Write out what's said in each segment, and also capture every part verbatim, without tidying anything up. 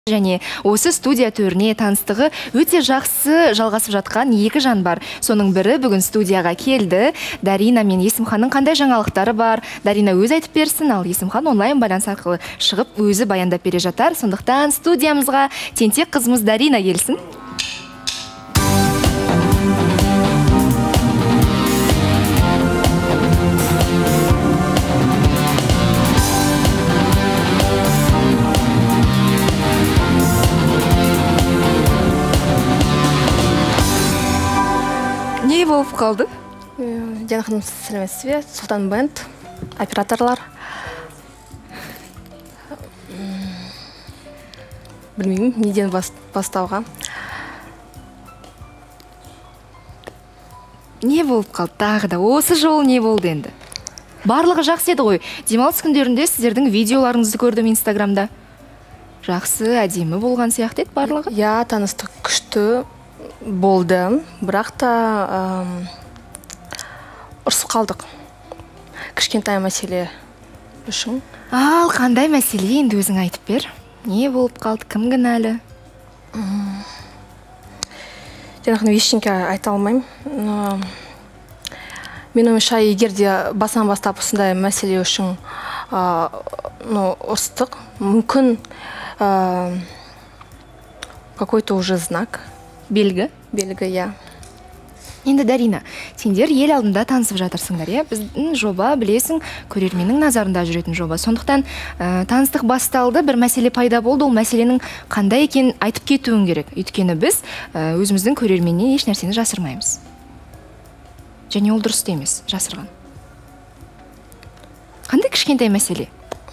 Және осы студия төріне таныстығы өте жақсы жалғасып жатқан екі жан бар. Соның бірі бүгін студияға келді. Дарина мен Есімханның қандай жаңалықтары бар? Дарина өз айтып берсін, ал Есімхан онлайн байланыс арқылы шығып өзі баяндап бере жатар. Сондықтан студиямызға тентек қызымыз Дарина келсін. Не болып қалды? Жанаханым сәлеметсіз бе? Сұлтан бенд, операторлар. Білмеймін, неден бастауға. Не болып қалды тағы да? Осы жол не болды енді? Барлығы жақсы еді ғой. Демалыс күндерінде сіздердің видеоларыңызды көрдім инстаграмда. Жақсы, әдемі болған сияқты еді барлығы? Я, таныстық күшті болды, бірақ та ұрсып қалдық. Кішкентай мәселе үшін. Ал, қандай мәселе енді өзің айтып бер? Не болып қалды, кім кінәлі? Жанаханым ештеңке айта алмаймын. Мен ойымша, егер де басан бастап осындай мәселе үшін ұрыстық, мүмкін какой-то уже знак. Белгі? Белгі, я. Енді Дарина, сендер ел алдында танысып жатырсыңдар, иә? Біздің жоба, білесің, көрерменнің назарында жүретін жоба. Сондықтан таныстық басталды, бір мәселе пайда болды, ол мәселенің қандай екенін айтып кетуің керек. Өйткені біз өзіміздің көрерменнен еш нәрсені жасырмаймыз. Және ол дұрыс емес, жасырған. Қандай кішкентай мәселе?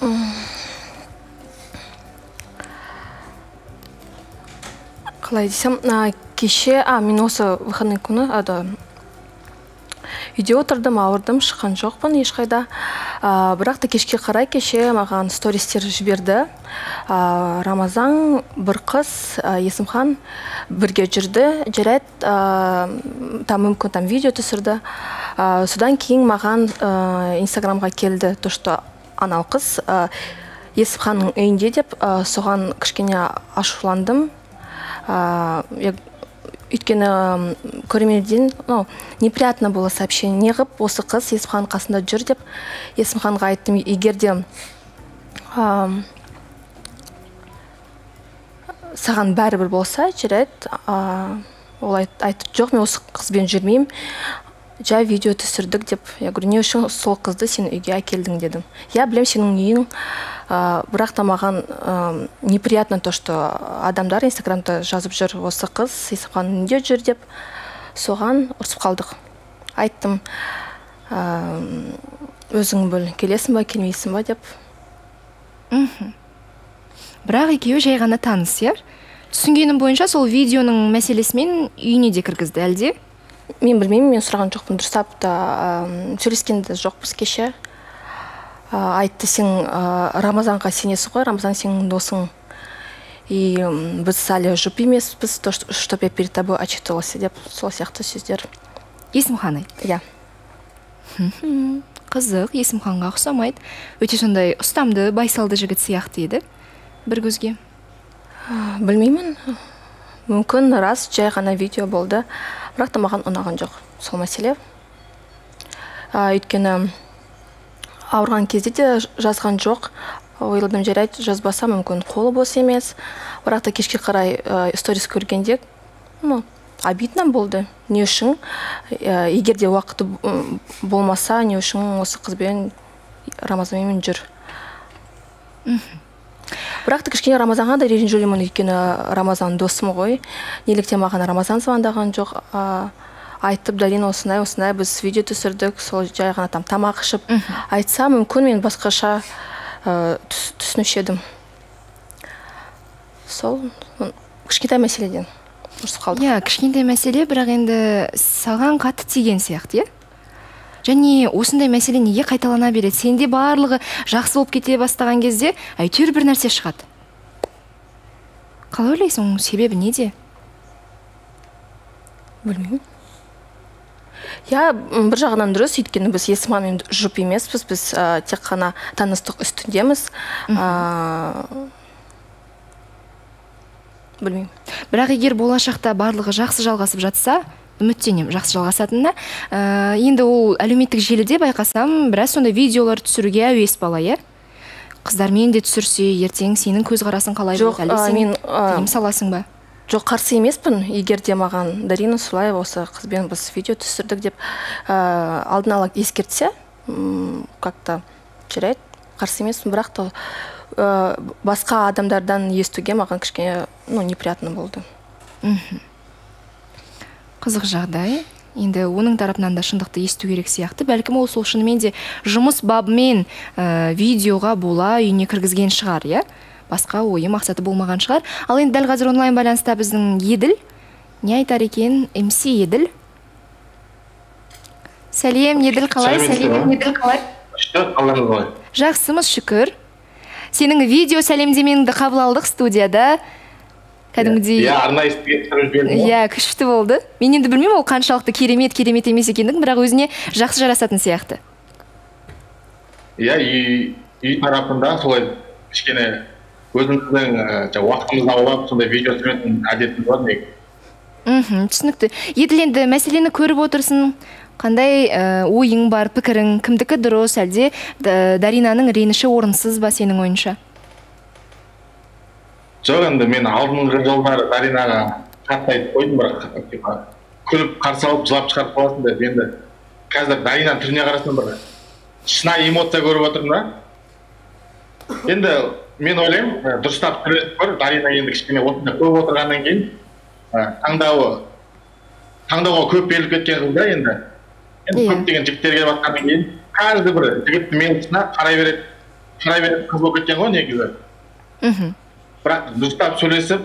Қалай десем, кеше, а, мен осы выходной күні үйде отырдым, ауырдым, шыққан жоқпын ешқайда. Бірақ та кешке қарай кеше маған стористер жіберді. Рамазан, бір қыз, Есімхан бірге жүрді, жарайды, там мүмкін там видео түсірді. Содан кейін маған инстаграмға келді, то, что анау қыз Есімханның үйінде деп, соған кішкене ашуландым. Өйткені көрерменден неприятно было сообщение. Неғып осы қыз Есімхан қасында жүр деп Есімханға айттым, егерде саған бәрібір болса, жарайды, ол айтты, жоқ, мен осы қызбен жүрмеймін, жай видео түсірдік деп. Я говорю, не үшін сол қызды сен үйге әкелдің дедім. Я білем сенің үйің, бірақ та маған неприятно то, что адамдар инстаграмда жазып жүр, осы қыз Есімханның үйінде жүр деп, соған ұрсып қалдық. Айттым, өзің біл, келесің ба, келмейсің ба деп. Бірақ екеуі жай ғана таныс, иә? Түсінгенім бойынша сол видеоның мәселесімен үйіне де кіргізді, әлде? Мен білмеймін, мен сұраған жоқпын, дұрыстап та сөйлескенде жоқпыз кеше. Айтты, сен Рамазанға сенесі ғой, Рамазан сенің досың. И біз әлі жұп емес, біз то, чтоб я перед тобой отчитывался деп, сол сияқты сөздер. Есімхан айт? Я. Қызық, Есімханға ұқсамайды. Өте сондай ұстамды, байсалды жігіт сияқты еді бір көзге. Білмеймін, мүмкін рас жай ғана видео болды, бірақ та маған ұнаған жоқ сол мәселе. Өйткені ауырған кезде де жазған жоқ, ойладым, жарайды, жазбаса мүмкін қолы бос емес, бірақ та кешке қарай сторис көргенде обидно болды. Не үшін, егер де уақыты болмаса, не үшін осы қызбен Рамазанмен жүр. Бірақ та кішкене Рамазанға да ренжулімін, өйткені Рамазан досым ғой. Неліктен маған Рамазан звондаған жоқ, айтып, Дарина осындай, осындай, біз видео түсірдік, сол жай ғана там тамақ ішіп айтса, мүмкін мен басқаша түсінуші едім. Сол кішкентай мәселеден ұрсып қалдық. Иә, кішкентай мәселе, бірақ енді саған қатты тиген сияқты, иә? Және осындай мәселе неге қайталана береді? Сенде барлығы жақсы болып кете бастаған кезде әйтеуір бір нәрсе шығады. Қалай ойлайсың, себебі неде? Білмеймін. Я бір жағынан дұрыс, өйткені біз Есімханмен жұп емеспіз, біз тек қана таныстық үстіндеміз. білмеймін. Бірақ егер болашақта барлығы жақсы жалғасып жатса, үміттенемін жақсы жалғасатынына. Ә, енді ол әлеуметтік желіде байқасам, біраз сондай видеолар түсіруге әуес бала, иә? Қыздармен де түсірсе, ертең сенің көзқарасың қалай Жоқ, болады? Әлде мен тыйым саласың ба? Жоқ, қарсы емеспін. Егер де маған Дарина солай осы қызбен біз видео түсірдік деп ә, алдын ала ескертсе, как-то жарайды, қарсы емеспін, бірақ та ә, басқа адамдардан естуге маған кішкене, ну, неприятно болды. Мхм. Қызық жағдай. Енді оның тарапынан да шындықты есту керек сияқты. Бәлкім ол сол шынымен де жұмыс бабымен ә, видеоға бола үйіне кіргізген шығар, иә? Басқа ойы мақсаты болмаған шығар. Ал енді дәл қазір онлайн байланыста біздің Еділ. Не айтар екен? эм си Еділ. Сәлем, Еділ қалай? Сәлем, Еділ қалай? Жақсымыз, шүкір. Сенің видео сәлемдемеңді қабыл алдық студияда. Кәдімгідей. Иә, арнайы студия. Иә, күшті болды. Мен енді білмеймін, ол қаншалықты керемет, керемет емес екендігін, бірақ өзіне жақсы жарасатын сияқты. Иә, үй тарапында солай кішкене өзіміздің уақытымызды аулап, сондай видео түсіретін әдетіміз бар негізі. Мхм, түсінікті. Еділ, енді мәселені көріп отырсын, қандай ойың бар, пікірің, кімдікі дұрыс, әлде Даринаның реніші орынсыз ба сенің ойынша? Жоқ, енді мен алдыңғы жолдары Даринаға қатты айтып қойдым, бірақ күліп қарсы алып жылап шығарып қаласың деп. Енді қазір Даринаның түріне қарасам бір шынайы эмоция көріп отырмын да. Енді мен ойлаймын, дұрыстап сөйлесіп көр, Дарина енді кішкене осында көп отырғаннан кейін таңдауы таңдауға көп беріліп кеткен қыз да енді. Енді көптеген жігіттер келіп жатқаннан кейін каждый бір жігіттің меңдісіне қарай береді, қарай береді қыз болып кеткен ғой негізі. Мхм. Бірақ дұрыстап сөйлесіп,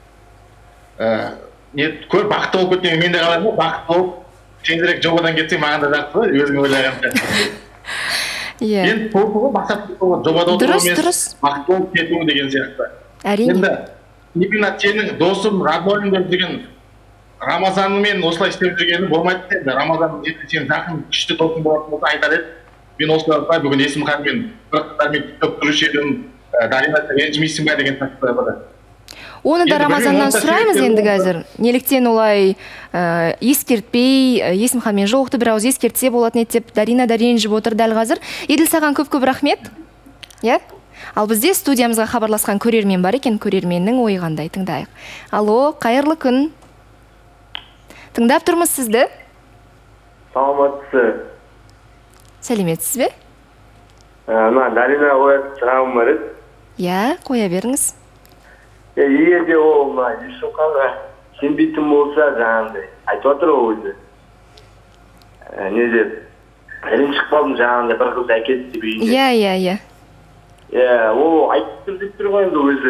көп бақытты болып кеткен, мен де қалаймын, бақытты болып, тезірек жобадан кетсең маған да жақсы ғой, өзің ойлаған. Енді толпы ғой, мақсат жобада отыру емес, бақытты болып кету деген сияқты. Әрине. Енді, именно сенің досым, роднойың деп жүрген Рамазанмен осылай істеп жүргені болмайды енді. Рамазан сен жақын күшті досың болатын болса айтар еді. Мен осылай бүгін Есімханмен бір қыздармен көп тұрушы едім. Дарина, ренжімейсің ба деген тақырыпта бар. Оны да Рамазаннан сұраймыз енді қазір. Неліктен олай ескертпей, Есімханмен жолықты бір ауыз ескертсе болатын еді деп Дарина да ренжіп отыр дәл қазір. Еділ, саған көп-көп рахмет. Иә? Ал бізде студиямызға хабарласқан көрермен бар екен, көрерменнің ойы қандай, тыңдайық. Алло, қайырлы күн. Тыңдап тұрмыз сізді. Саламатсыз. Сәлеметсіз бе? Ана Дарина қоятын сұрағым бар еді. Иә, қоя беріңіз. Егер де ол Есімханға сенбейтін болса, жаңағындай айтып отыр ол өзі. Не деп, ренжіп қалдым жаңағындай бір қыз әкелді деп үйінде. Иә, иә, иә. Иә, ол айтып тұр деп тұр ғой енді өзі.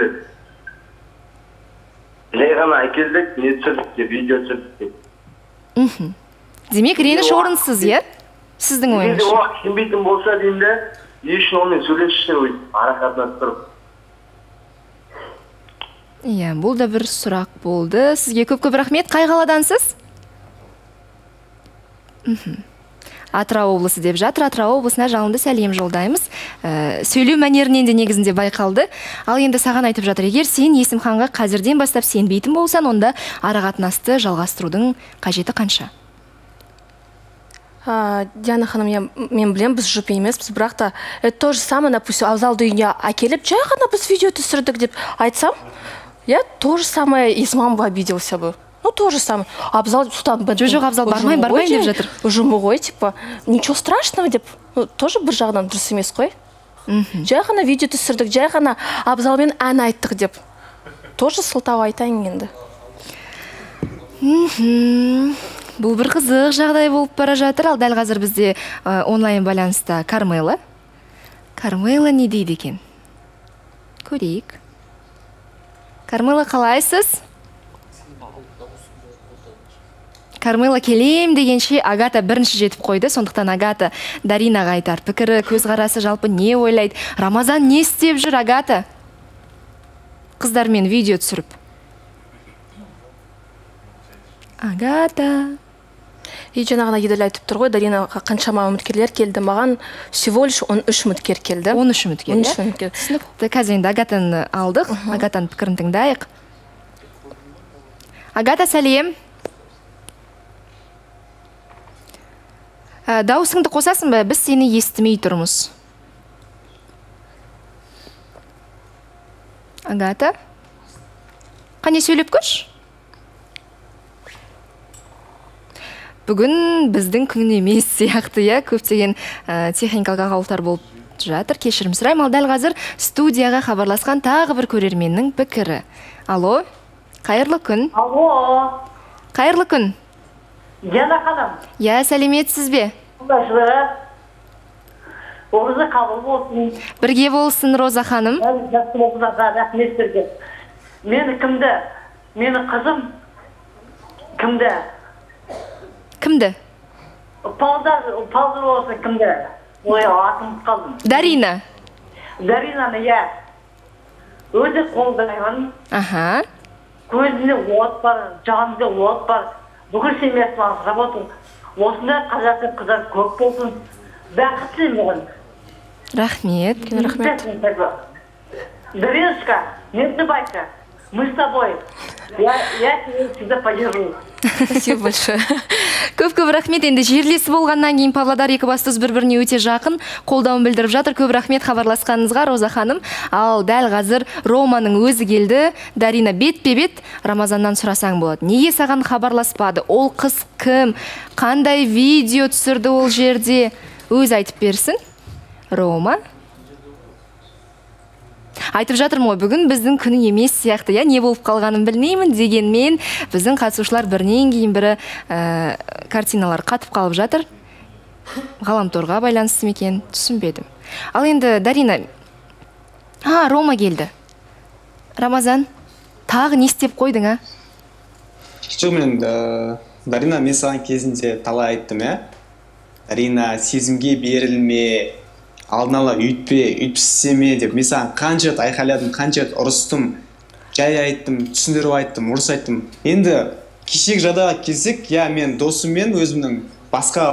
Жай ғана әкелдік, не түсірдік деп, видео түсірдік деп. Мхм. Демек, реніш орынсыз, иә? Сіздің ойыңыз. Егер ол сенбейтін болса деймді, не үшін онымен сөйлесші өйтіп, ара қатынасып тұрып. Иә, бұл да бір сұрақ болды. Сізге көп-көп рахмет. Қай қаладансыз? Атырау облысы деп жатыр. Атырау облысына жалынды сәлем жолдаймыз. Сөйлеу мәнерінен де негізінде байқалды. Ал енді саған айтып жатыр, егер сен Есімханға қазірден бастап сенбейтін болсан, онда ара қатынасты жалғастырудың қажеті қанша? Диана ханым, мен білем, біз жұп емеспіз, бірақ та то же самое, допустим, Абзалды үйіне әкеліп, жай ғана біз видео түсірдік деп айтсам, я то же самое Есімхан бы обиделся бы. Ну, то же самое. Абзал судан жоқ, Абзал бармайын, бармайын деп жатыр. Ұжымы ғой, типа, ничего страшного деп, тоже бір жағынан дұрыс емес қой. Жай ғана видео түсірдік, жай ғана Абзалмен ән айттық деп. Тоже сылтау айтайын енді. Бұл бір қызық жағдай болып бара жатыр. Ал дәл қазір бізде онлайн байланыста Кармела. Кармела не дейді екен? Көрейік. Кармела, қалайсыз? Кармела, келем дегенше Агата бірінші жетіп қойды. Сондықтан Агата Даринаға айтар пікірі, көзқарасы жалпы не ойлайды? Рамазан не істеп жүр, Агата? Қыздармен видео түсіріп. Агата. И жаңағына Еділ айтып тұр ғой, Даринаға қаншама үміткерлер келді, маған всего лишь он үш үміткер келді. он үш үміткер, иә? Түсінікті. Қазір енді Агатаны алдық, Агатаның пікірін тыңдайық. Агата, сәлем. Дауысыңды қосасың ба? Біз сені естімей тұрмыз. Агата? Қане сөйлеп көрш? Бүгін біздің күн емес сияқты, я көптеген техникалық ақаулықтар болып жатыр. Кешірім сұраймын. Ал дәл қазір студияға хабарласқан тағы бір көрерменнің пікірі. Алло, қайырлы күн. Алло. Қайырлы күн. Жана ханым. Я, сәлеметсіз бе? Ораза қабыл болсын. Бірге болсын, Роза ханым. Жақсы болсаға рахмет берге. Мені кімді? Мені қызым кімді? Кімді? Палдар, палдар болсын кімді? Ой, атым қалдым. Дарина. Даринаны, я. Өзі қолдаймын. Аха. Көзінде от бар, жанында от бар. Бүкіл семьясынан работын. Осындай қазақы қыздар көп болсын. Бақытты маған. Рахмет. Рахмет. Дариночка, не забывайся, мы с тобой. Я, я тебе всегда поддержу. Спасибо большое. Көп-көп рахмет. Енді жерлесі болғаннан кейін Павлодар Екібастұз бір-біріне өте жақын қолдауын білдіріп жатыр. Көп рахмет хабарласқаныңызға, Роза ханым. Ал дәл қазір Романың өзі келді. Дарина, бетпе-бет Рамазаннан сұрасаң болады. Неге саған хабарласпады? Ол қыз кім? Қандай видео түсірді ол жерде? Өз айтып берсін. Рома. Айтып жатырмын ғой, бүгін біздің күні емес сияқты, я не болып қалғанын білмеймін дегенмен, біздің қатысушылар бірінен кейін бірі ә, картиналар қатып қалып жатыр. Ғаламторға байланысты мекен, түсінбедім. Ал енді, Дарина, а, Рома келді. Рамазан, тағы не істеп қойдың, а? Жоқ, мен, ә, Дарина, мен саған кезінде талай айттым, ә? Дарина, сезімге берілме, алдын ала үйтпе, үйтпістеме деп, мен саған қанша рет айқайладым, қанша рет ұрыстым, жай айттым, түсіндіріп айттым, ұрыс айттым. Енді кешегі жағдайға келсек, я мен досыммен өзімнің басқа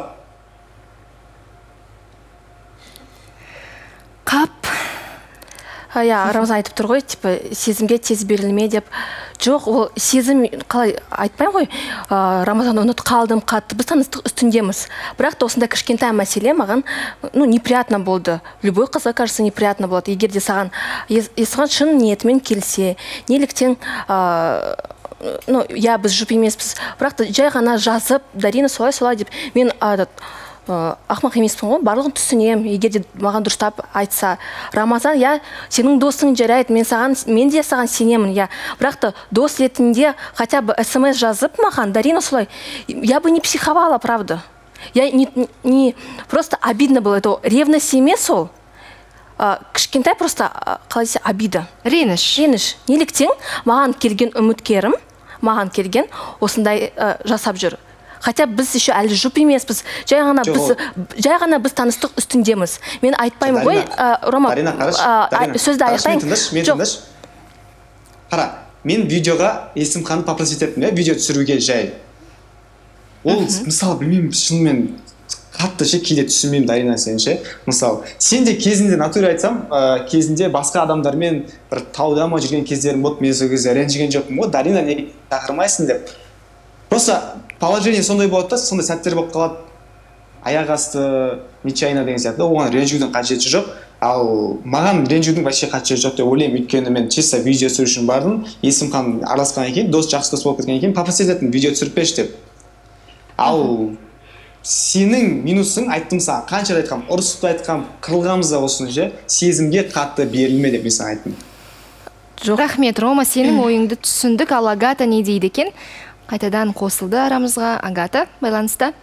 Қап. Я Рамазан айтып тұр ғой, типа сезімге тез берілме деп. Жоқ, ол сезім қалай айтпаймын ғой. Рамазан ұнат қалдым, қатты. Біз таныстық үстіндеміз. Бірақ та осында кішкентай мәселе маған, ну, неприятно болды. Любой қызға кажется неприятно болады. Егер де саған есіған шын ниетімен келсе, неліктен, ну, я біз жұп емеспіз. Бірақ та жай ғана жазып, Дарина солай-солай деп, мен ақмақ емеспін ғой, барлығын түсінем. Егер де маған дұрыстап айтса, Рамазан, я сенің досың жарайды, мен саған, мен де саған сенемін, я. Бірақ та дос ретінде хотя бы смс жазып маған, Дарина солай, я бы не психовала, правда. Я не, не просто обидно было, это ревность емес ол. Кішкентай просто, қалай десе, обида. Реніш. Реніш. Неліктен маған келген үміткерім, маған келген осындай жасап жүр. Хотя біз еще әлі жұп емеспіз. Жай ғана біз, жай ғана біз таныстық үстіндеміз. Мен айтпаймын ғой, Рома, сөзді аяқтайын. Мен тыңдаш. Қара, мен видеоға Есімханды попросить еттім, видео түсіруге жай. Ол, мысалы, білмеймін, шынымен қатты ше кейде түсінмеймін, Дарина, сен ше. Мысалы, сен де кезінде натуре айтсам, кезінде басқа адамдармен бір тауда ма жүрген кездерім болды, мен сол кезде ренжіген жоқпын ғой, Дарина неге шақырмайсың деп. Просто положение сондай болады да, сондай сәттер болып қалады. Аяқ асты, нечайна деген сияқты, оған ренжудің қажеті жоқ. Ал маған ренжудің вообще қажеті жоқ деп ойлаймын, өйткені мен чисто видео түсіру үшін бардым. Есімхан араласқаннан кейін, дос жақсы дос болып кеткеннен кейін попросить еттім, видео түсіріп берші деп. Ал сенің минусың, айттым саған, қанша айтқам, ұрысып айтқам, қырылғанымыз да болсын же, сезімге қатты берілме деп мен саған айттым. Рахмет, Рома, сенің ойыңды түсіндік. Ал Агата не дейді екен? Қайтадан қосылды арамызға. Агата, байланыста.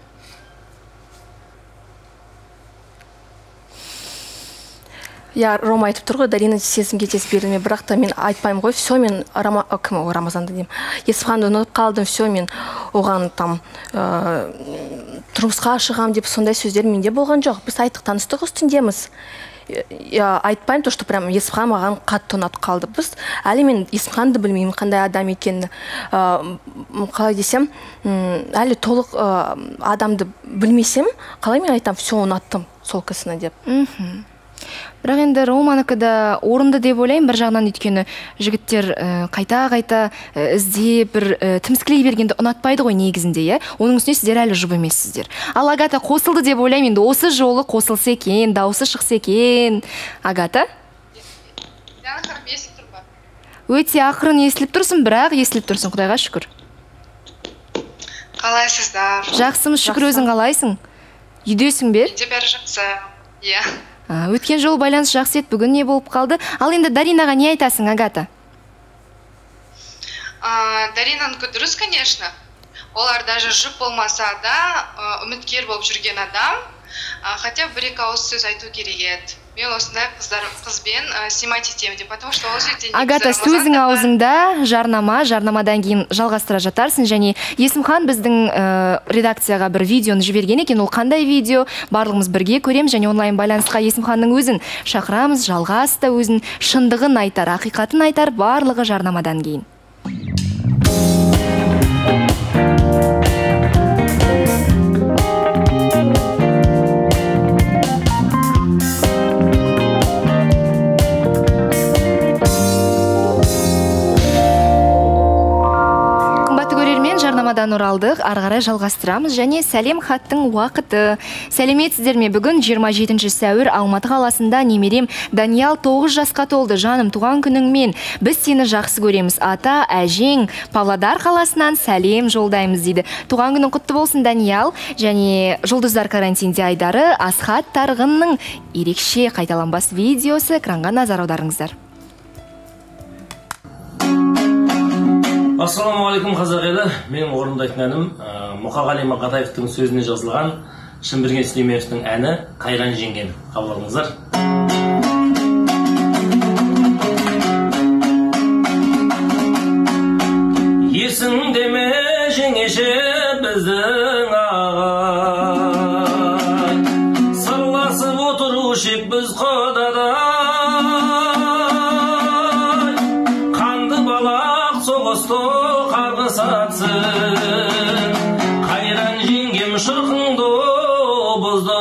Я Рома айтып тұр ғой, Дарина сезімге тез берілме, бірақ та мен айтпаймын ғой, все, мен кім о Рамазанды деймін. Есімханды ұнатып қалдым, все, мен оған там тұрмысқа шығам деп сондай сөздер менде болған жоқ. Біз айттық, таныстық үстіндеміз. Айтпаймын, то, что прям Есімхан маған қатты ұнатып қалды. Біз әлі мен Есімханды білмеймін, қандай адам екенін. Қалай десем, әлі толық адамды білмесем, қалай мен айтам, все, ұнаттым сол кісіні деп. Бірақ енді Романыкі да орынды деп ойлаймын, бір жағынан, өйткені жігіттер қайта-қайта іздеп бір тіміскілей бергенді ұнатпайды ғой негізінде, иә. Оның үстіне сіздер әлі жұп емессіздер. Ал Агата қосылды деп ойлаймын, енді осы жолы қосылса екен, дауысы шықса екен. Агата? Өте ақырын естіліп тұрсың, бірақ естіліп тұрсың, Құдайға шүкір. Қалайсыздар? Жақсымыз, шүкір, өзің қалайсың? Үйдесің бе? Менде бәрі жақсы, иә. Өткен жол байланыс жақсы еді, бүгін не болып қалды? Ал енді Даринаға не айтасың, Агата? Даринанікі дұрыс, конечно. Олар даже жұп болмаса да, үміткер болып жүрген адам, хотя бір-екі ауыз сөз айту керек еді. Мен осындай қызбен снимать етемін деп, потому что ол жерде... Агата, сөзің аузыңда, жарнама, жарнамадан кейін жалғастыра жатарсың, және Есімхан біздің редакцияға бір видеоны жіберген екен, ол қандай видео, барлығымыз бірге көреміз, және онлайн байланысқа Есімханның өзін шақырамыз, жалғаста өзін шындығын айтар, ақиқатын айтар, барлығы жарнамадан кейін. Жарнамадан оралдық, арғарай жалғастырамыз, және сәлем хаттың уақыты. Сәлеметсіздер ме? Бүгін жиырма жетінші сәуір Алматы қаласында немерем Даниял тоғыз жасқа толды. Жаным, туған күніңмен. Біз сені жақсы көреміз. Ата, әжең Павлодар қаласынан сәлем жолдаймыз дейді. Туған күнің құтты болсын, Даниял. Және жұлдыздар карантинде айдары Асхат Тарғынның ерекше қайталанбас видеосы, экранға назар аударыңыздар. Ассаламуалейкум, қазақ елі. Менің орындайтын әнім Мұқағали Мақатаевтың сөзіне жазылған Шынберген Сүлейменовтің әні «Қайран жеңгем». Қабыл алыңыздар. Есіңде ме жеңеше біздің ағай, сырласып отырушы ек біз қодада. Қайран жеңгем шырқыңды бұзды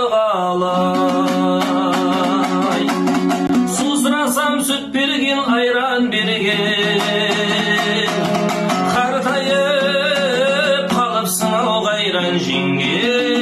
қалай, сусырасам сүт берген, айран берген, қартайып қалыпсың ау қайран жеңгем.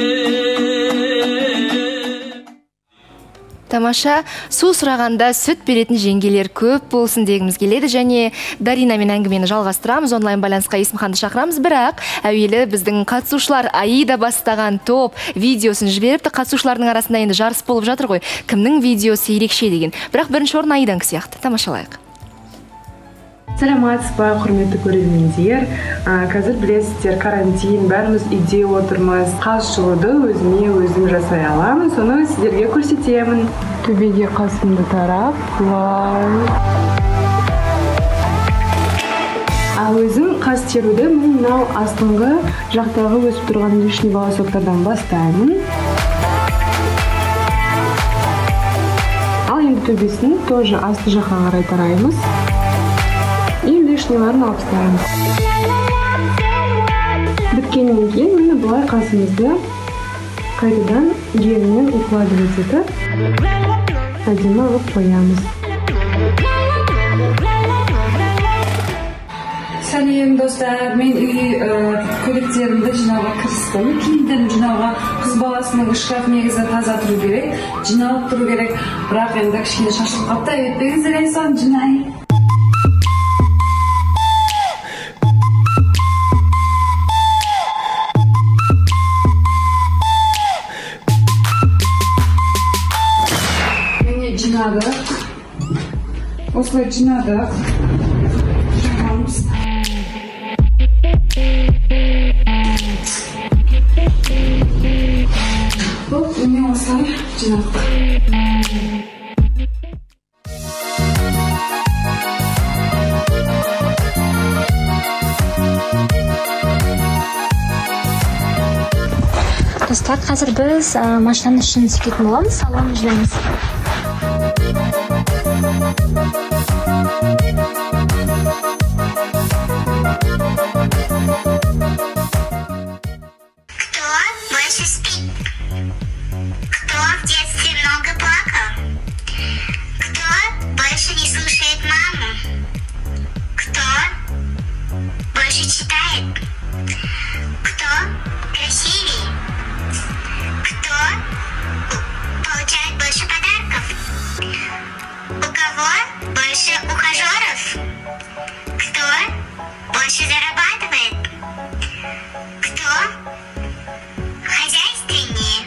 Тамаша, су сұрағанда сүт беретін жеңгелер көп болсын дегіміз келеді, және Дарина мен әңгімені жалғастырамыз, онлайн байланысқа Есімханды шақырамыз, бірақ әуелі біздің қатысушылар Аида бастаған топ видеосын жіберіпті. Қатысушылардың арасында енді жарыс болып жатыр ғой, кімнің видеосы ерекше деген. Бірақ бірінші орын Аиданікі сияқты. Тамашалайық. Сәлеметсіз бе, құрметті көрермендер. Қазір білесіздер, карантин, бәріміз үйде отырмыз. Қас шығуды өзіме өзім жасай аламын, соны сіздерге көрсетемін. Төбеге қасымды тарап, вау. Ал өзім қас теруді мынау астыңғы жақтағы өсіп тұрған лишний волосоктардан бастаймын. Ал енді төбесін тоже асты жаққа қарай тараймыз. И лишниларын алып тастаймыз. Біткеннен кейін мені бұлай қасымызды қайтадан желмен укладывать етіп, әдемі алып қоямыз. Сәлем достар, мен үй көйлектерімді жинауға кірістім. Киімдерін жинауға, қыз баласының шкаф негізі таза тұру керек, жиналып тұру керек. Бірақ енді кішкене шашылып қапты, өтпеңіздер, ең соң жинай. Осылай жинадық. Жағамыз. Бұл міне осылай жинадық. Достар, қазір біз машинаның ішін сүртетін боламыз, салонын жинаймыз. Кто больше спит? Кто в детстве много плакал? больше зарабатывает? Кто? Хозяйственнее.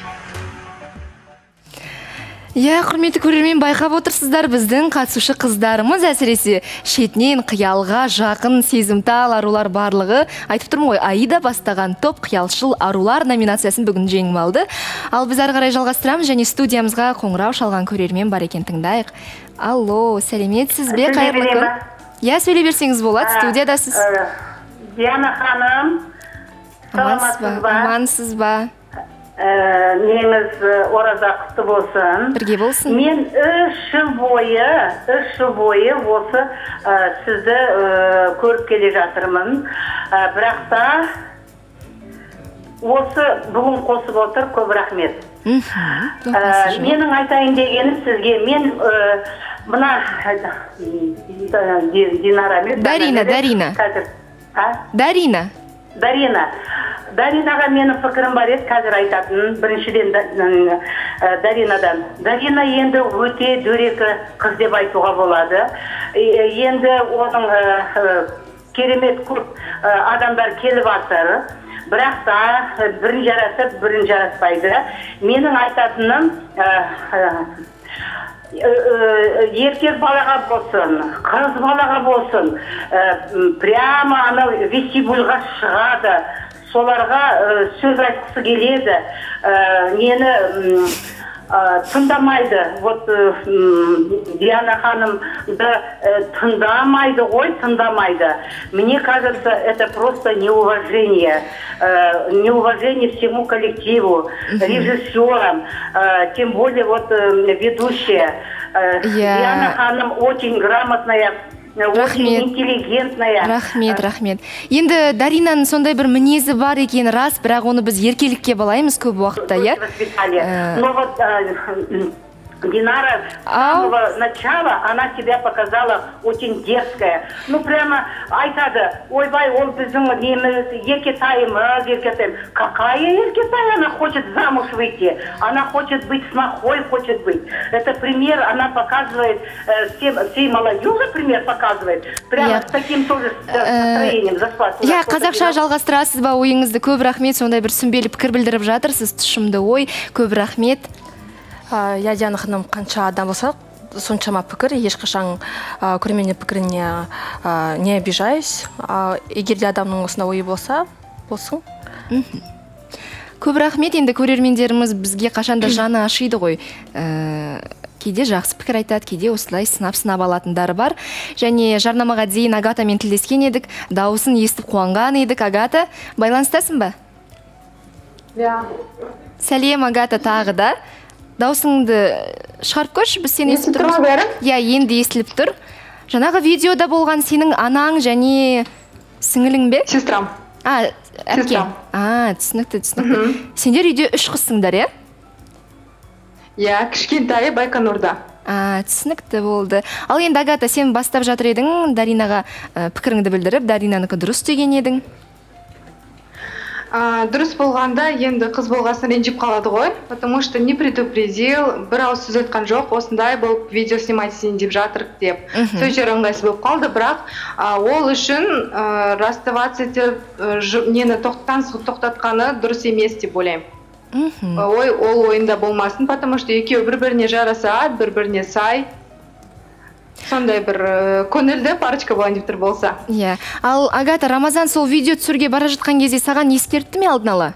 Я құрметті көрермен, байқап отырсыздар, біздің қатысушы қыздарымыз әсіресе шетінен қиялға жақын сезімтал арулар барлығы. Айтып тұрмын ғой, Аида бастаған топ қиялшыл арулар номинациясын бүгін жеңіп алды. Ал біз ары қарай жалғастырамыз және студиямызға қоңырау шалған көрермен бар екен, тыңдайық. Алло, сәлеметсіз бе, қайырлы күн? Я сөйлей берсеңіз болады, студиядасыз. Диана ханым, саламатсыз ба? Амансыз ба? Неңіз ораза құтты болсын. Бірге болсын. Мен үш жыл бойы, үш жыл бойы осы сізді көріп келе жатырмын. Бірақ та осы бүгін қосып отыр, көп рахмет. Менің айтайын дегенім сізге, мен мына Динара. Дарина, Дарина. Дарина. Дарина. Даринаға менің пікірім бар еді, қазір айтатын. Біріншіден Даринадан. Дарина енді өте дөрекі қыз деп айтуға болады. Енді оның керемет көп адамдар келіп атыр. Бірақ та бірін жарасып, бірін жараспайды. Менің айтатыным еркек балаға болсын, қыз балаға болсын, прямо анау вестибульға шығады. Соларға сөз айтқысы келеді, нені тыңдамайды. Вот Диана ханымды тыңдамайды ғой, тыңдамайды. Мне кажется, это просто неуважение. Неуважение всему коллективу, режиссерам, тем более вот ведущая. Диана ханым очень грамотная, очень интеллигентная. Рахмет, рахмет. Енді Даринаның сондай бір мінезі бар екен рас, бірақ оны біз еркелікке балаймыз көп уақытта, я? Но вот Динара с самого начала, она себя показала очень дерзкая. Ну прямо айтады, ойбай, ол біздің неміз, еркетайымыз, еркетайым. Какая еркетай? Она хочет замуж выйти, она хочет быть снохой, хочет быть. Это пример, она показывает, всем, всей молодежи пример показывает. Прямо с таким тоже настроением заспать. Я қазақша жалғастырасыз ба ойыңызды? Көп рахмет, сондай бір сүмбелі пікір білдіріп жатырсыз, тұшымды ой, көп рахмет. Я Диана ханым, қанша адам болса, соншама пікір, ешқашан көрерменнің пікіріне не обижаюсь. Егер де адамның осында ойы болса, болсын. Көп рахмет, енді көрермендеріміз бізге қашанда жаны ашиды ғой. Кейде жақсы пікір айтады, кейде осылай сынап-сынап алатындары бар. Және жарнамаға дейін Агатамен тілдескен едік, дауысын естіп қуанған едік. Агата, байланыстасың ба? Сәлем, Агата, тағы да. Даусыңды шығарып көрші, біз сені естіп тұрмыз. Я, енді естіліп тұр. Жаңағы видеода болған сенің анаң және сіңілің бе? Сестрам. А, әпке. А, түсінікті, түсінікті. Сендер үйде үш қызсыңдар, е? Я, кішкентайы Байқонурда. А, түсінікті болды. Ал енді Агата, сен бастап жатыр едің, Даринаға пікіріңді білдіріп, Даринаныкі дұрыс деген едің. Дұрыс болғанда енді қыз болғасын ренжіп қалады ғой, потому что не предупредил, бір ауыз сөз айтқан жоқ, осындай болып видео снимайтесің деп жатыр деп. Сөз жер ыңғайсыз болып қалды, бірақ ол үшін расставаться нені тоқтатқаны дұрыс емес деп ойлаймын. Ой, ол ойында болмасын, потому что екеуі бір-біріне жарасады, бір-біріне сай. Сондай бір көңілді парочка болайын деп тұр болса. Иә. Ал Агата, Рамазан сол видео түсіруге бара жатқан кезде саған ескертті ме алдын ала?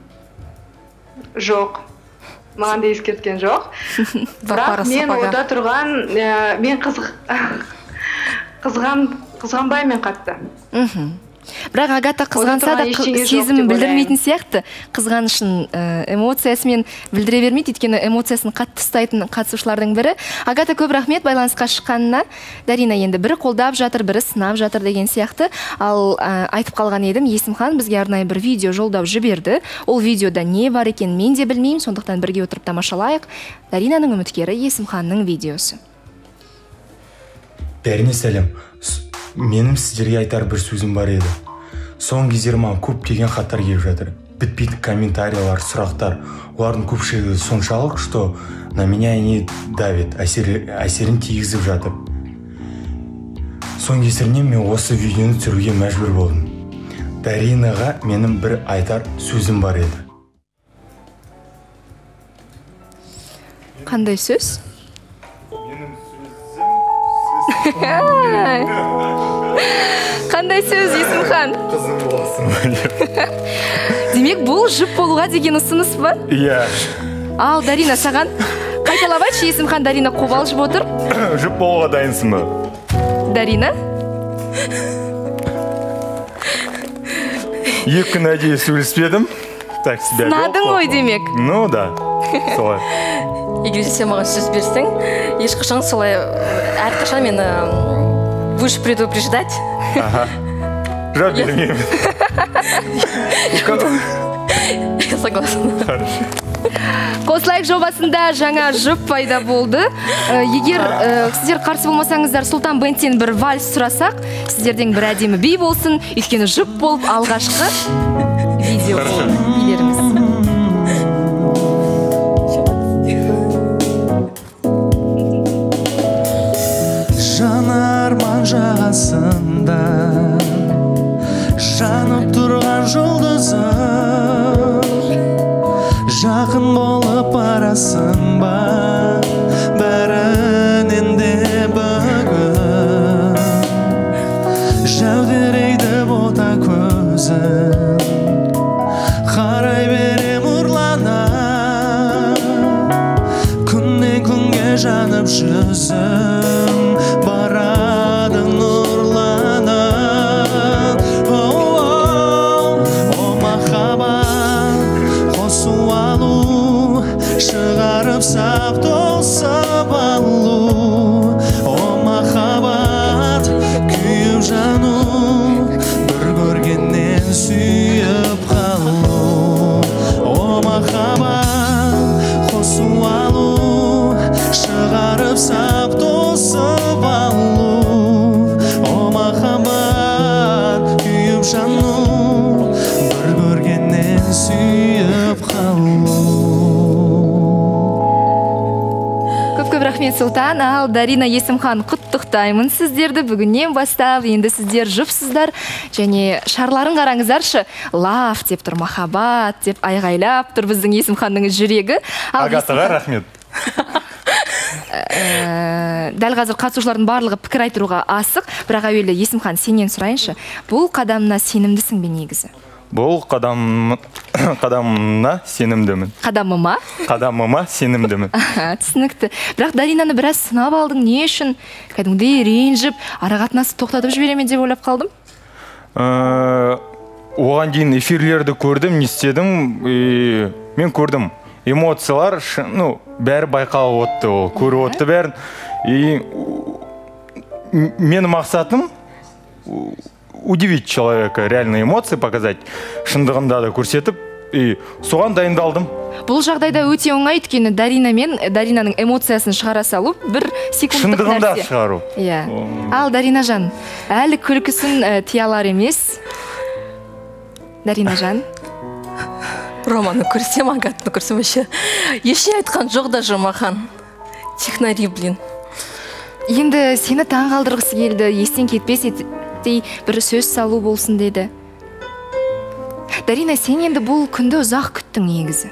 Жоқ. Маған да ескерткен жоқ. Бірақ мен ода тұрған, мен қызғанбаймын қатты. Бірақ Агата қызғанса да сезім білдірмейтін сияқты, қызғанышын эмоциясымен білдіре бермейді, өйткені эмоциясын қатты ұстайтын қатысушылардың бірі. Агата, көп рахмет байланысқа шыққанына. Дарина енді бірі қолдап жатыр, бірі сынап жатыр деген сияқты. Ал айтып қалған едім, Есімхан бізге арнайы бір видео жолдап жіберді. Ол видеода не бар екен мен де білмеймін, сондықтан бірге отырып тамашалайық. Даринаның үміткері Есімханның видеосы. Бәріне сәлем. Менің сіздерге айтар бір сөзім бар еді. Соңғы кездері маған көптеген хаттар келіп жатыр. Бітпейтін комментариялар, сұрақтар. Олардың көпшілігі соншалық, что на меня они давят, әсерін тигізіп жатыр. соның кесірінен мен осы видеоны түсіруге мәжбүр болдым. Даринаға менің бір айтар сөзім бар еді. Қандай сөз? Менің сөзім... Қандай сөз, Есімхан? Қызым боласың. Демек, бұл жұп болуға деген ұсыныс ба? Иә. Ал, Дарина, саған қайталап айтшы, Есімхан Дарина қобалжып отыр. Жұп болуға дайынсың ба? Дарина? Екі күн әдейі сөйлеспедім. Сынадың ғой демек. Ну да, солай. Егер сен маған сөз берсең, ешқашан солай әрқашан мені будешь предупреждать. Ага. Жауап бермеймін. Я согласна. Хорошо. Қосылайық жобасында жаңа жұп пайда болды. Егер сіздер қарсы болмасаңыздар, Сұлтан Бендтен бір вальс сұрасақ, сіздерден бір әдемі би болсын, өйткені жұп болып алғашқы видео билеріміз. Жанарман жағасында жанып тұрған жұлдызым, жақын болып барасың ба бәрінен де бүгін, жәудірейді бота көзің, қарай берем ұрланып, күннен күнге жанып жүзім, барады нұрланып. О махаббат, қосу алу, шығарып сап тосып алу. О махаббат, күйіп жану, бір көргеннен сүйіп қалу. О махаббат, қосу алу, шығарып сап тосып алу. О махаббат, күйіп жану, бір көргеннен сүйіп қалу. Көп-көп рахмет, Сұлтан. Ал, Дарина, Есімхан, құттықтаймын сіздерді. Бүгіннен бастап, енді сіздер жұпсыздар. Және шарларын қараңыздаршы. Лав деп тұр, махаббат деп айғайлап тұр біздің Есімханның жүрегі. Агатаға рахмет. Дәл қазір қатысушылардың барлығы пікір айтыруға асық. Бірақ әуелі Есімхан, сенен сұрайыншы. Бұл қадамына сенімдісің бе негізі? Бұл қадамына сенімдімін. Қадамыма? Қадамыма сенімдімін. Түсінікті. Бірақ Даринаны біраз сынап алдың, не үшін? Кәдімгідей ренжіп, арақатынасты тоқтатып жібереме деп ойлап қалдым? Оған дейін эфирлерді көрдім, не істедім, мен көрдім. Эмоциялар, ну, бәрі байқалып отты, ол көріп отты бәрін. И менің мақсатым удивить человека, реальные эмоции показать, шындығында да көрсетіп, и соған дайындалдым. Бұл жағдайда өте оңай, өйткені Дарина мен Даринаның эмоциясын шығара салу бір секундтық нәрсе. Шындығында шығару. Иә. Ал, Дарина жан, әлі күлкісін тия алар емес. Дарина жан. Романы көрсем, Агатты көрсем, еще ешне айтқан жоқ да Жомахан. Технари, блин. Енді сені таң қалдырғысы келді, естен кетпес етей бір сөз салу болсын деді. Дарина, сен енді бұл күнді ұзақ күттің негізі.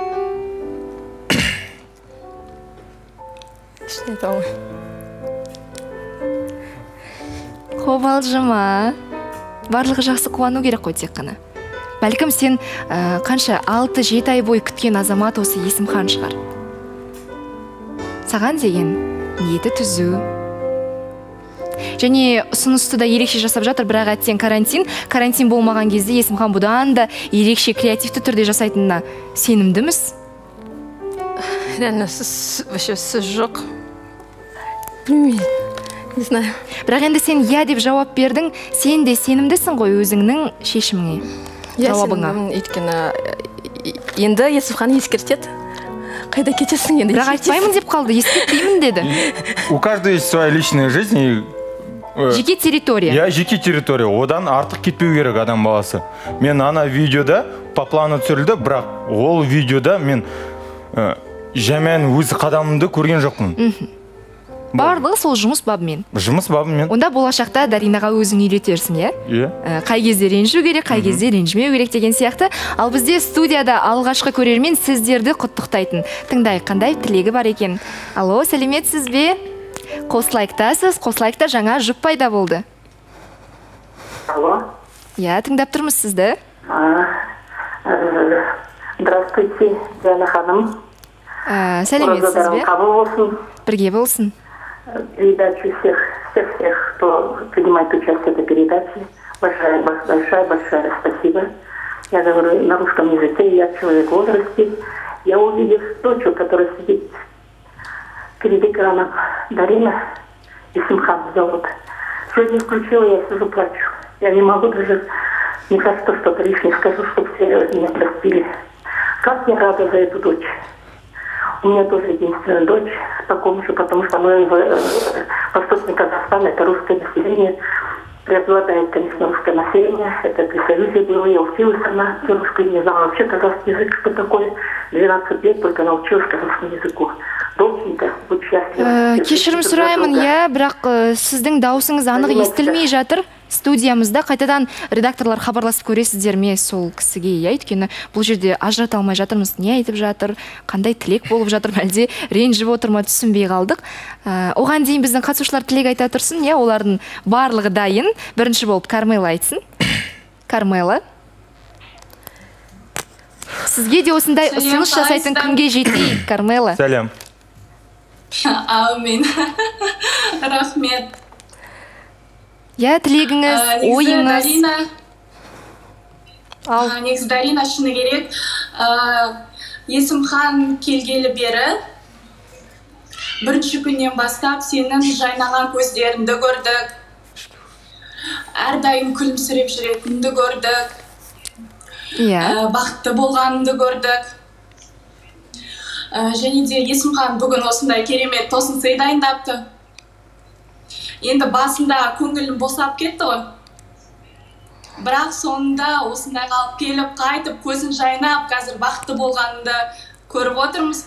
Ешне айта алмай. Қобалжыма. Барлығы жақсы қуану керек қой тек қана. Бәлкім сен қанша алты жеті ай бой күткен азамат осы Есімхан шығар. Саған деген ниеті түзу. Және ұсынысты да ерекше жасап жатыр, бірақ әттең карантин. Карантин болмаған кезде Есімхан бұдан да ерекше креативті түрде жасайтынына сенімдіміз? Реально, сөз жоқ. Білмеймін, не знаю. Бірақ енді сен я деп жауап бердің, сен де сенімдісің ғой өзіңнің шешіміңе. Жауабыңа. Өйткені енді Есімхан ескертеді. Қайда кетесің енді? Бірақ айтпаймын деп қалды, ескертпеймін деді. У каждого есть своя личная жизнь. Жеке территория. Я жеке территория. Одан артық кетпеу керек адам баласы. Мен ана видеода по плану түсірілді, бірақ ол видеода мен жаман өз қадамымды көрген жоқпын. барлығы сол жұмыс бабымен. Жұмыс бабымен. Онда болашақта Даринаға өзің үйретерсің, иә? Иә. Қай кезде ренжу керек, қай кезде ренжімеу керек деген сияқты. Ал бізде студияда алғашқы көрермен сіздерді құттықтайтын. Тыңдайық, қандай тілегі бар екен. Алло, сәлеметсіз бе? Қослайктасыз, Қослайкта жаңа жұп пайда болды. Алло. Иә, тыңдап тұрмыз сізді. Здравствуйте, Диана ханым. Сәлеметсіз бе? Қабыл болсын. Бірге болсын. Передачу всех, всех, всех, кто принимает участие в этой передаче. Большое, большое, большое спасибо. Я говорю на русском языке, я человек в возрасте. Я увидев дочь, которая сидит перед экраном, Дарина Исимхан зовут. Сегодня включила, я сижу, плачу. Я не могу даже, мне кажется, что-то лишнее скажу, чтобы все меня простили. Как я рада за эту дочь. У меня тоже единственная дочь с таком же, потому что мы в э, Восточный Казахстан, это русское население, преобладает, конечно, русское население. Это при Союзе было, я училась сама русской, не знала вообще казахский язык, что такое. двенадцать лет только научилась казахскому языку. Доченька, будь счастлива. Кешірім сұраймын, иә, бірақ сіздің даусыңыз анық естілмей жатыр. Студиямызда қайтадан редакторлар хабарласып көресіздер ме сол кісіге, иә, өйткені бұл жерде ажырата алмай жатырмыз, не айтып жатыр, қандай тілек болып жатыр, әлде ренжіп отыр ма, түсінбей қалдық. Оған дейін біздің қатысушылар тілек айта тұрсын, иә, олардың барлығы дайын. Бірінші болып Кармела айтсын. Кармела. Сізге де осындай ұсыныс жасайтын күнге жетейік, Кармела. Сәлем. Аумин. Рахмет. Я тілегіңіз, ойыңыз. Негізі Дарина шыны керек. Есімхан келгелі бері бірінші күннен бастап сенің жайнаған көздеріңді көрдік. Әрдайым күлімсіреп жүретінді көрдік. Бақытты болғаныңды көрдік. Және де Есімхан бүгін осындай керемет тосын сый дайындапты. Енді басында көңілім босап кетті ғой. Бірақ соңында осындай қалып келіп, қайтып, көзін жайнап, қазір бақытты болғаныңды көріп отырмыз.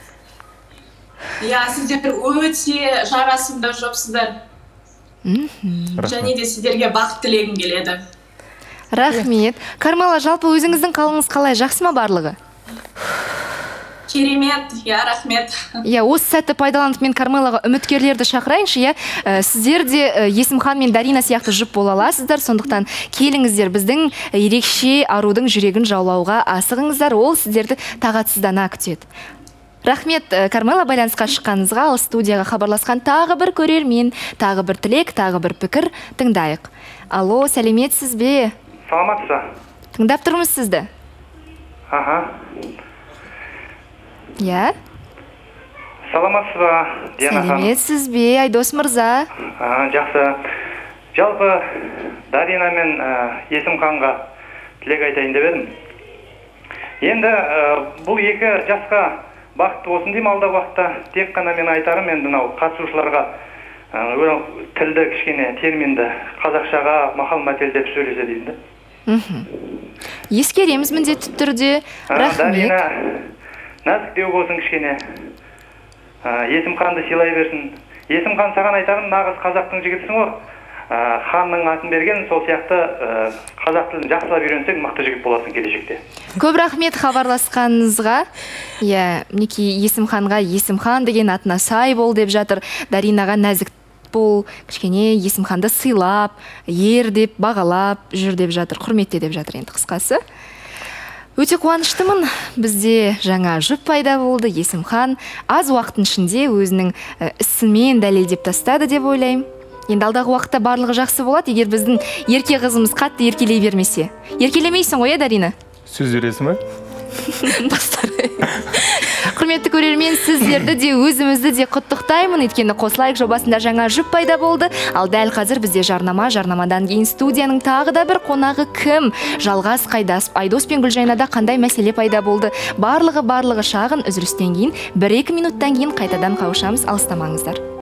Я, сіздер өте жарасымды жопсыздар. Және де сіздерге бақыт тілегім келеді. Рахмет. Кармела, жалпы өзіңіздің қалыңыз қалай, жақсы ма барлығы? Керемет, я, рахмет. Я, осы сәтті пайдаланып мен Кармелаға үміткерлерді шақырайыншы, я. Сіздер де Есімхан мен Дарина сияқты жұп бола аласыздар, сондықтан келіңіздер біздің ерекше арудың жүрегін жаулауға асығыңыздар, ол сіздерді тағатсыздана күтеді. Рахмет, Кармела, байланысқа шыққаныңызға, ал студияға хабарласқан тағы бір көрермен, тағы бір тілек, тағы бір пікір тыңдайық. Алло, сәлеметсіз бе? Саламатсыз. Тыңдап тұрмыз сізді. Аха. Я? Саламатсыз ба, Диана ханым? Сәлеметсіз бе, Айдос мырза? Жақсы. Жалпы Дарина мен Есімханға тілек айтайын деп едім. Енді бұл екі жасқа бақытты болсын деймін алдағы уақытта. Тек қана мен айтарым енді мынау қатысушыларға тілді кішкене терминді қазақшаға мақал-мәтелдеп сөйлесе деймін де. Ескереміз міндетті түрде. Рахмет. Нәзіктеу болсын кішкене. Есімханды сыйлай берсін. Есімхан, саған айтарым, нағыз қазақтың жігітсің ғой. Ханның атын берген, сол сияқты қазақ тілін жақсылап үйренсең, мықты жігіт боласың келешекте. Көп рахмет хабарласқаныңызға. Я, мінекей Есімханға Есімхан деген атына сай бол деп жатыр. Даринаға нәзік бол, кішкене Есімханды сыйлап, ер деп, бағалап жүр деп жатыр, құрметте деп жатыр енді қысқасы. Өте қуаныштымын, бізде жаңа жұп пайда болды. Есімхан аз уақыттың ішінде өзінің ісімен дәлелдеп тастады деп ойлаймын. Енді алдағы уақытта барлығы жақсы болады, егер біздің ерке қызымыз қатты еркелей бермесе. Еркелемейсің ғой, Дарина? Сөз бересің бе? Құрметті көрермен, сіздерді де өзімізді де құттықтаймын, өйткені Қослайк жобасында жаңа жұп пайда болды. Ал дәл қазір бізде жарнама, жарнамадан кейін студияның тағы да бір қонағы кім? Жалғас Қайдасов, Айдос пен Гүлжайнада қандай мәселе пайда болды? Барлығы барлығы шағын үзілістен кейін бір екі минуттан кейін қайтадан қауышамыз, алыстамаңыздар.